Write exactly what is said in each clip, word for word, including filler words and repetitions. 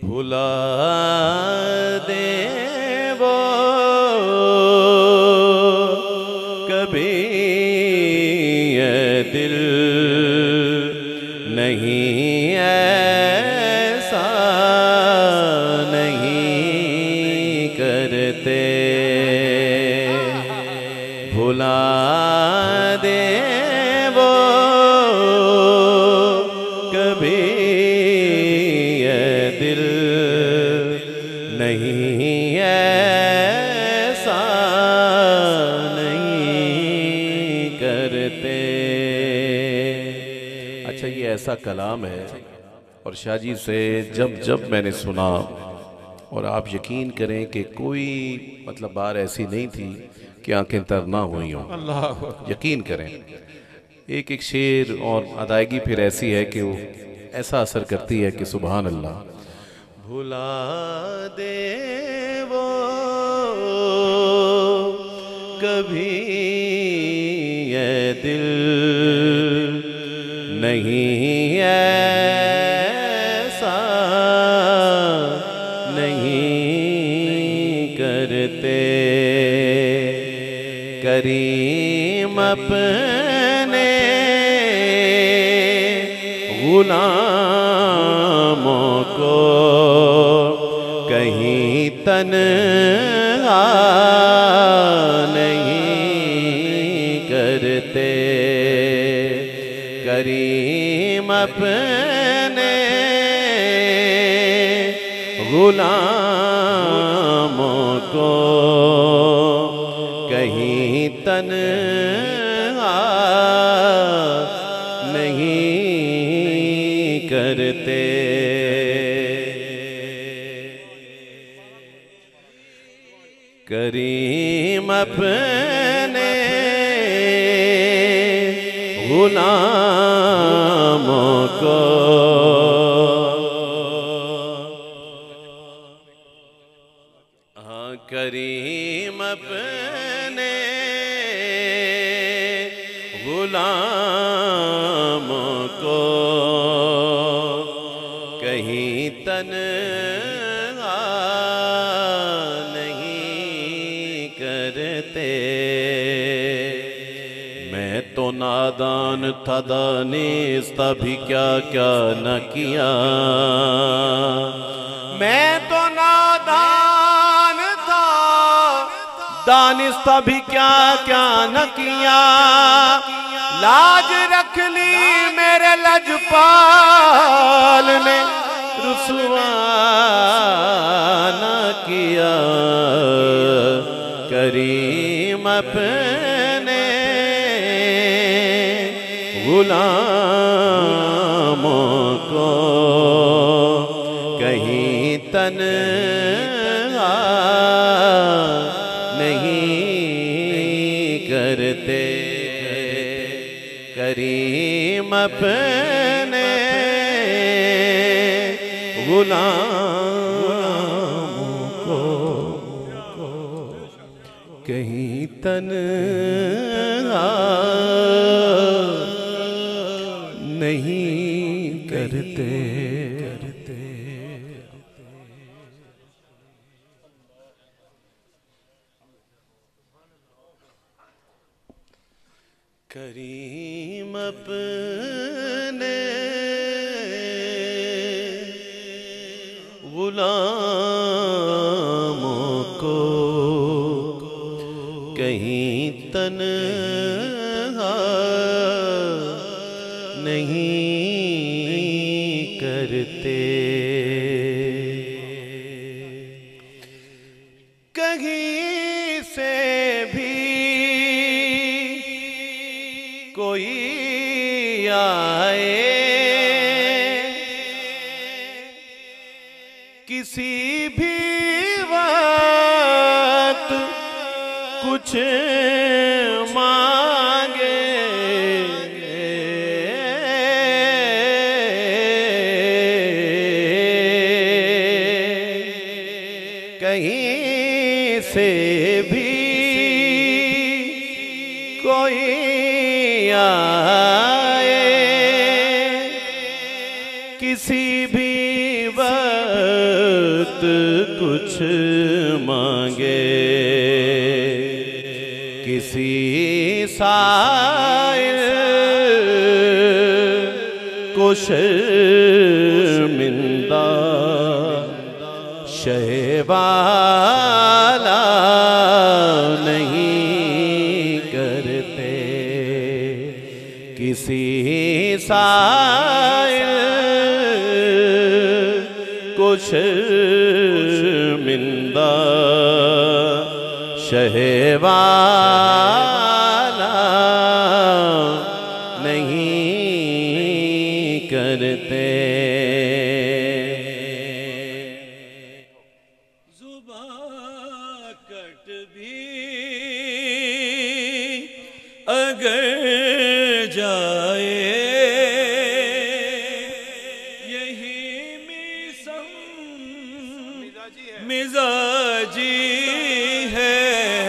भुला दे वो कभी ये दिल नहीं ऐसा नहीं करते। भुला दे वो कभी ये दिल नहीं ऐसा नहीं करते। अच्छा, ये ऐसा कलाम है और शाह जी से जब जब मैंने सुना, और आप यकीन करें कि कोई मतलब बार ऐसी नहीं थी कि आंखें तर ना हुई हों। अल्लाह, यकीन करें, एक एक शेर और अदायगी फिर ऐसी है कि वो ऐसा असर करती है कि सुभान अल्लाह। भुला दे वो कभी ये दिल नहीं ऐसा नहीं करते। करीम अपने गुलामों को कहीं तन्हा नहीं करते। करीम अपने गुलामों को कहीं तन्हा नहीं करते। करीम अपने गुलामों को हाँ करीम अपने गुलामों को कहीं तन्हा नहीं करते। मैं तो नादान था, दानिस्ता भी क्या क्या न किया। मैं तो नादान था, दानिस्ता भी क्या क्या न किया। लाज रख ली मेरे लजपाल ने, रुसवा न किया। करीम अपने गुलामों को कहीं तन्हा नहीं करते। करीम अपने गुलामों को कहीं तन्हा नहीं करते। करीम अपने गुलामों को कहीं तन्हा नहीं करते। कहीं से भी कोई आए, किसी भी वक्त कुछ मांगे, कहीं से भी कोई आए, किसी भी वक्त वक्त कुछ मांगे, किसी साइल को शर्मिंदा शहवाला नहीं करते, किसी साइल को शर्मिंदा शहवाला नहीं करते। जुबां कट भी अगर जाए, यही मिसम मिजाजी है।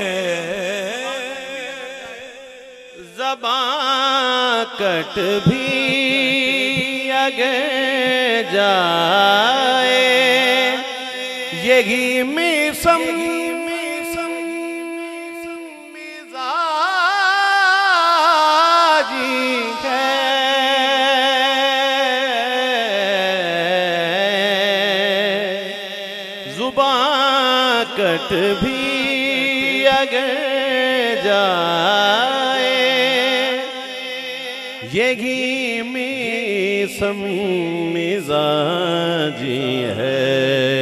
ज़बां कट भी अगर जाए, यही मिसम मिजाजी है। ज़ुबां कट भी अगर जाए, यही मिसम मिजाजी है।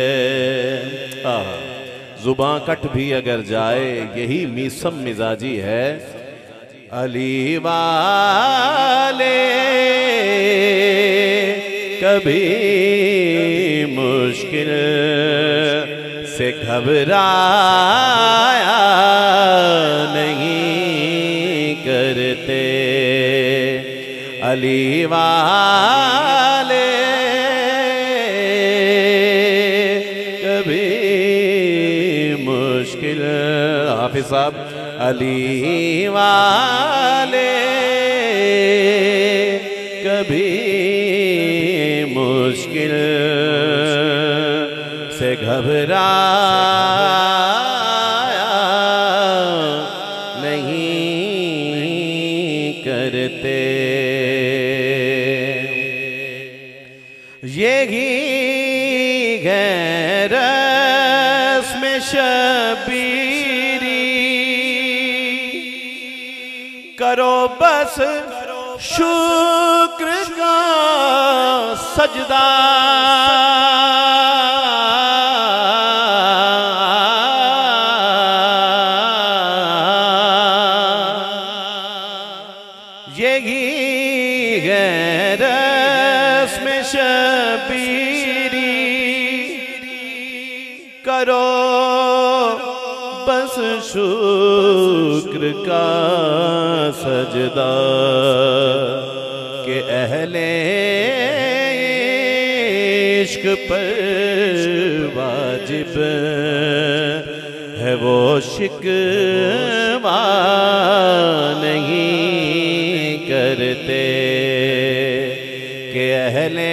ज़ुबां कट भी अगर जाए, यही मीसम मिजाजी है। अली वाले कभी मुश्किल से घबराया नहीं करते, अली वाले कभी मुश्किल, हाफिज साहब, अली वाले कभी मुश्किल से घबराया नहीं करते। यही गैरस में शबीरी करो बस शुक्र का सजदा, यही गैरस में शबीरी करो बस शुक्र का सजदा, के अहले इश्क पर वाजिब है वो शिकवा नहीं करते, के अहले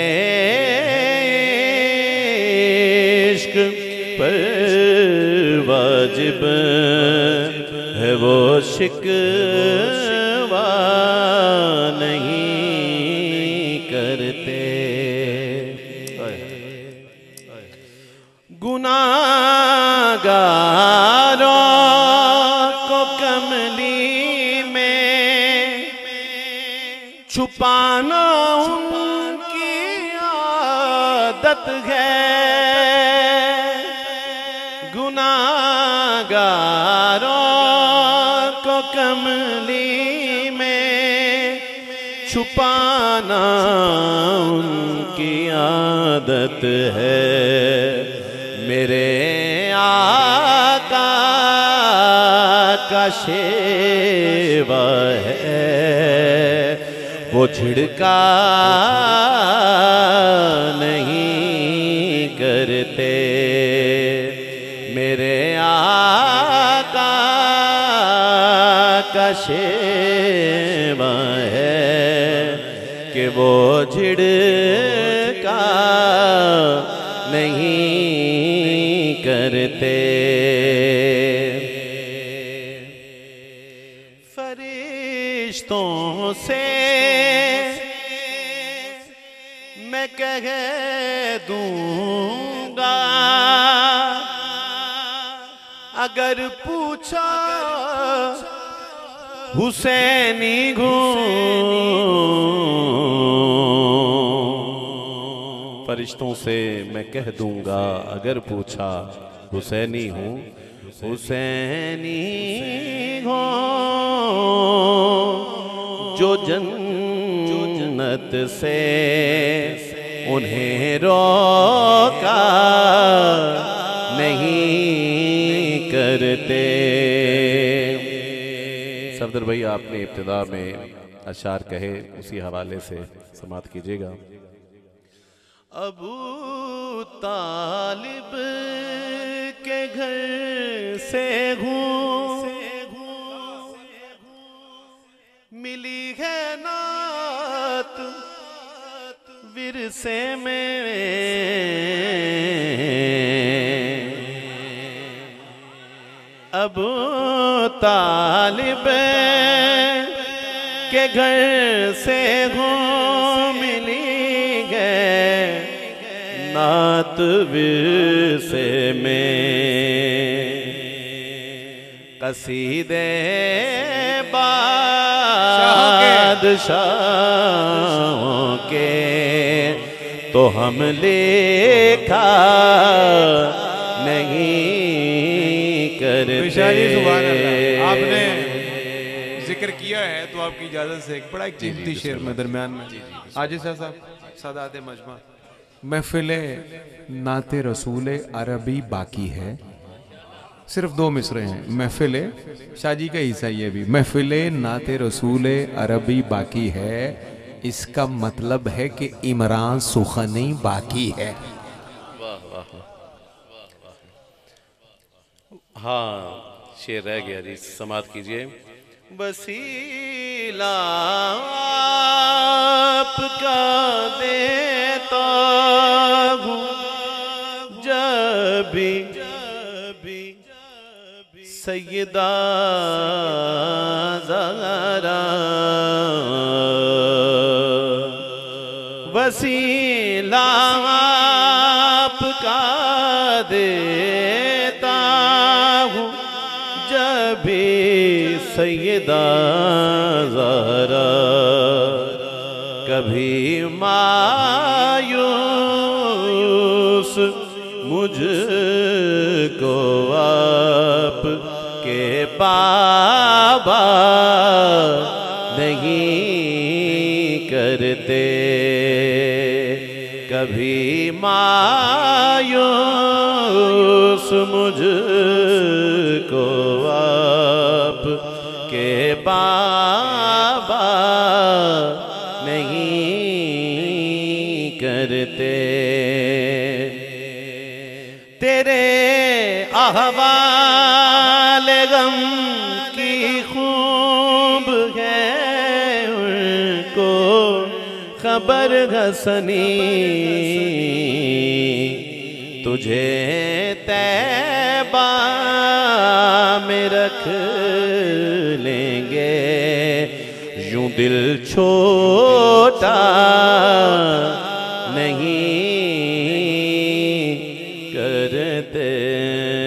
इश्क पर वाजिब है वो शिकवा नहीं करते। गुनाहगारों को कमली में छुपाना उनकी आदत है, गुनाहगारों को कमली में छुपाना उनकी आदत है। मेरे आका का शेवा है, वो झिड़का नहीं करते, मेरे आका का शेवा है कि वो झिड़का नहीं करते। फरिश्तों से मैं कह दूंगा अगर पूछा हुसैनी हूँ। फरिश्तों से मैं कह दूंगा अगर पूछा हुसैनी हूँ, हुसैनी हो जो जन्नत से उन्हें रोका नहीं करते। सफदर भाई आपने इब्तिदा में अशार कहे, उसी हवाले से समाप्त कीजिएगा। अबू तालिब के घर से हूँ, मिली है नात विरसे में। अबू तालिब के घर से हूँ, मिली है नात विरसे में। कसीदे बादशाहों के तो हम लेखा नहीं करते। आपने जिक्र किया है तो आपकी इजाजत से एक बड़ा एक कीमती शेर में दरमियान में आजिज़ साहब सादात मजमा। महफिले नाते रसूले अरबी बाकी है, सिर्फ दो मिसरे हैं। महफिले शाजी का हिस्सा ये भी, महफिले नाते रसूले अरबी बाकी है, इसका मतलब है कि इमरान सुखनी बाकी है। वाह वाह। हाँ शेर रह गया जी, समाप्त कीजिए। वसीला आपका देता हूँ जब भी सैयदा ज़हरा। वसीला आपका देता हूँ जब भी सैयदा ज़हरा। कभी मायूस मुझको आप के बाबा नहीं करते। कभी मायूस मुझको आप के बाबा नहीं करते। तेरे अहवाल गम की खूब है उनको खबर हसनी। तुझे तैबा में रख लेंगे यूं दिल छोटा नहीं करते।